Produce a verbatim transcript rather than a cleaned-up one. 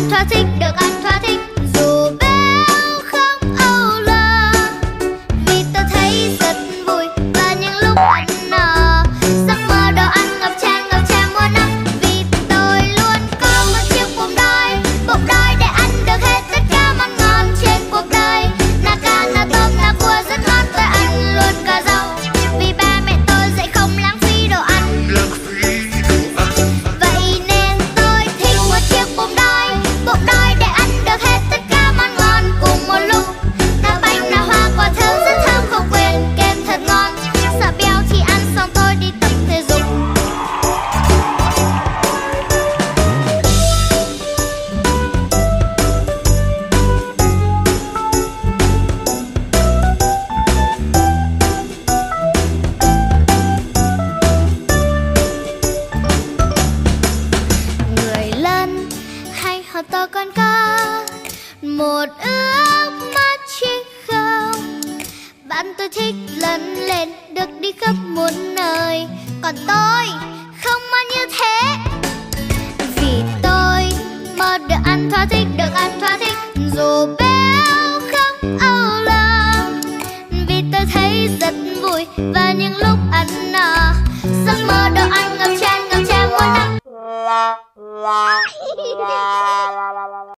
ăn thỏa thích, được ăn thỏa thích dù béo không âu lo. Vì tôi thấy rất vui và những lúc ăn no, giấc mơ đồ ăn ngập tràn ngập tràn muôn năm. Vì tôi luôn có một chiếc bụng đói, bụng đói để ăn được hết tất cả món ngon trên cuộc đời. Na cá, na tôm, na cua rất ngon, tôi ăn luôn cả rau. Vì ba mẹ tôi dạy không lãng phí đồ ăn. Vậy nên tôi thích một chiếc bụng đói, bụng đói để ăn được hết tất cả món ngon cùng một lúc. Na bánh, na hoa, quả thơm rất thơm không quên, kem thật ngon. Sợ béo thì ăn xong tôi đi tập thể dục. Người lớn hay họ to con có một ước mơ chi không? Bạn tôi thích lớn lên được đi khắp muôn nơi, còn tôi không mơ như thế. Vì tôi mơ được ăn thỏa thích, được ăn thỏa thích dù béo không âu lo. Vì tôi thấy rất vui và những lúc ăn no, giấc mơ đồ ăn ngập tràn ngập tràn muôn năm.